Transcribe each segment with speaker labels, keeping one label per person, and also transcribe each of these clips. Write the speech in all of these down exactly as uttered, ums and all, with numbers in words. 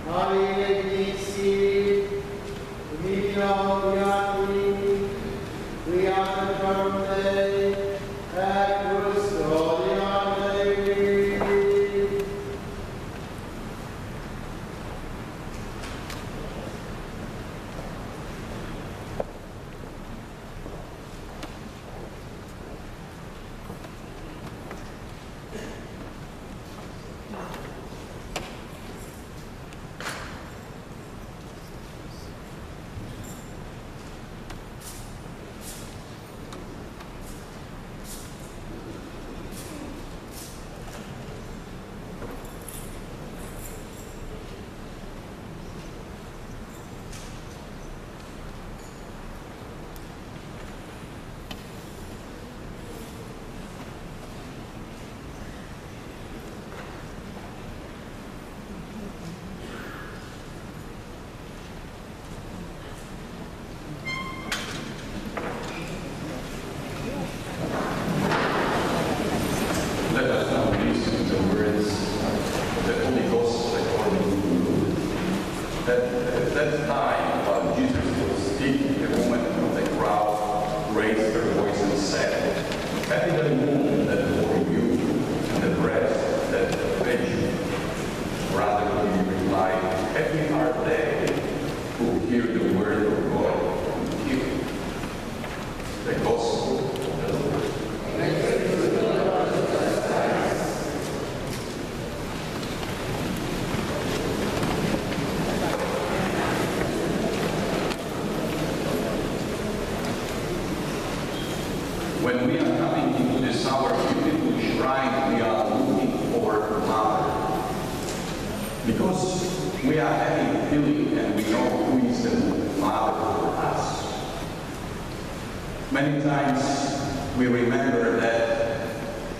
Speaker 1: Many times we remember that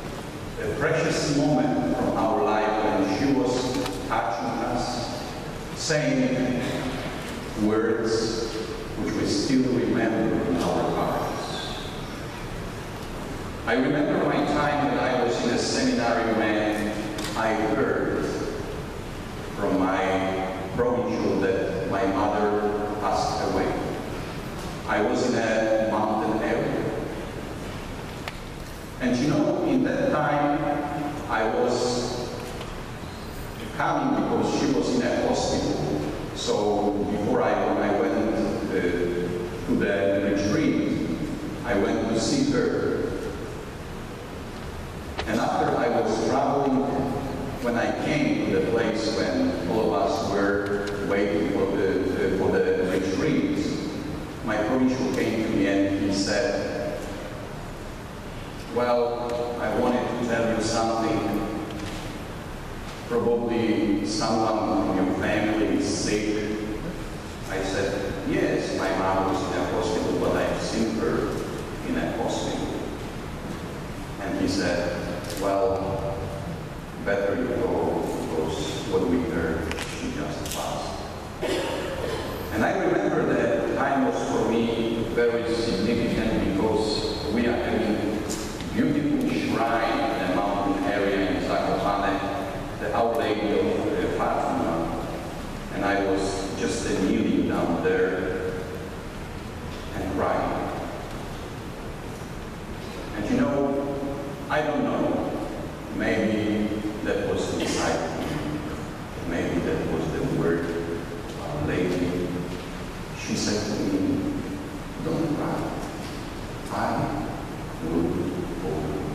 Speaker 1: a precious moment from our life when she was touching us, saying words which we still remember in our hearts. I remember my time when I was in a seminary when I heard from my provincial that my mother passed away. I was in a mountain area. And you know, in that time, I was coming because she was in a hospital. So before I, I went uh, to the retreat, I went to see her. And after I was traveling, when I came to the place when all of us were waiting for the, uh, for the retreat, my provincial came to me and he said, well, I wanted to tell you something. Probably someone from your family is sick. I said, yes, my mom was in a hospital, but I've seen her in a hospital. And he said, well, better you go, because what we heard, she just passed. And I remember that time was for me very significant because we are having a beautiful shrine in a mountain area in Zakopane, the Our Lady of uh, Patronal. And I was just uh, kneeling down there and crying. And you know, I don't know, maybe that was the disciple, maybe that was the word of Our Lady. She said to me, don't cry, I will hold you.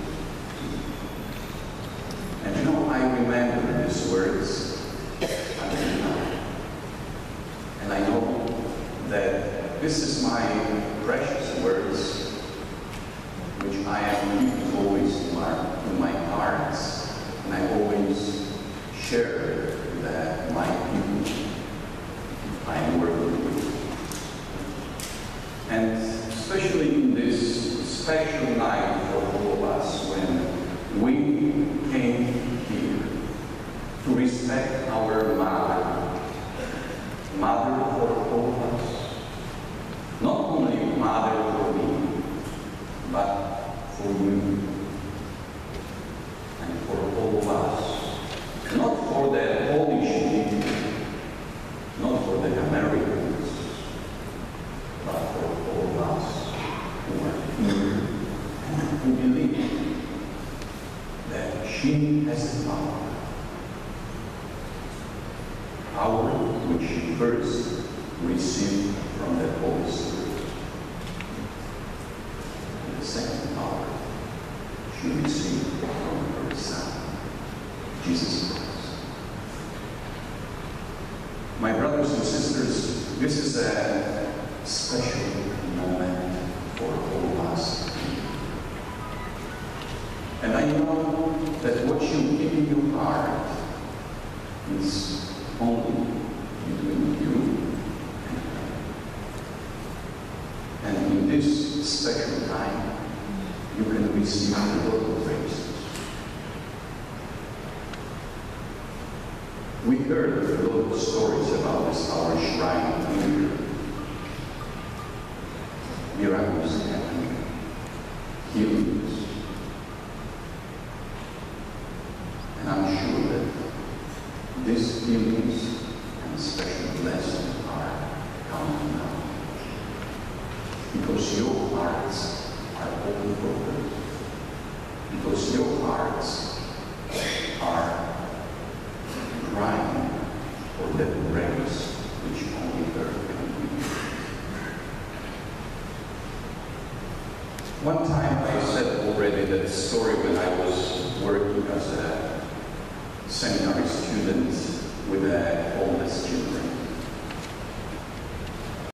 Speaker 1: And you know, I remember these words until now. And I know that this is my precious words, which I am keeping always in my, in my hearts, and I always share that my people I am working with. And especially in this special night for all of us when we came here to respect our mother, mother for all of us, not only mother for me, but for you and for all of us, not for the Polish people, has the power. Power which she first received from the Holy Spirit. And the second power she received from her Son, Jesus Christ. My brothers and sisters, this is a special moment for all of us. And I know that what you keep in your heart is only between you and God. And in this special time, you can receive a lot of graces. We heard a lot of stories about this our shrine here. Miracles happening, healings. And I'm sure that these healings and special blessings are coming now. Because your hearts are open for God. Because your hearts are crying for that grace which only God can give. One time I said already that story when I was working as a seminary student with the homeless children.